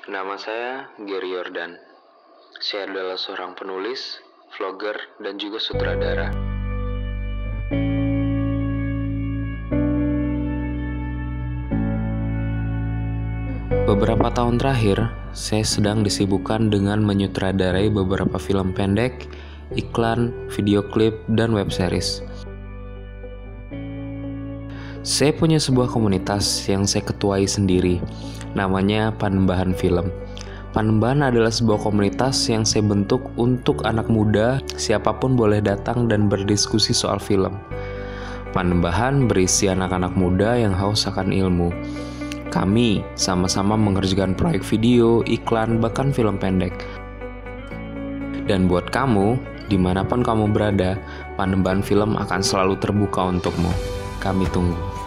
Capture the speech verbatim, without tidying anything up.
Nama saya Gary Yordan. Saya adalah seorang penulis, vlogger, dan juga sutradara. Beberapa tahun terakhir, saya sedang disibukkan dengan menyutradarai beberapa film pendek, iklan, video klip, dan web series. Saya punya sebuah komunitas yang saya ketuai sendiri, namanya Panembahan Film. Panembahan adalah sebuah komunitas yang saya bentuk untuk anak muda, siapapun boleh datang dan berdiskusi soal film. Panembahan berisi anak-anak muda yang haus akan ilmu. Kami sama-sama mengerjakan proyek video, iklan, bahkan film pendek. Dan buat kamu, dimanapun kamu berada, Panembahan Film akan selalu terbuka untukmu. Kami tunggu.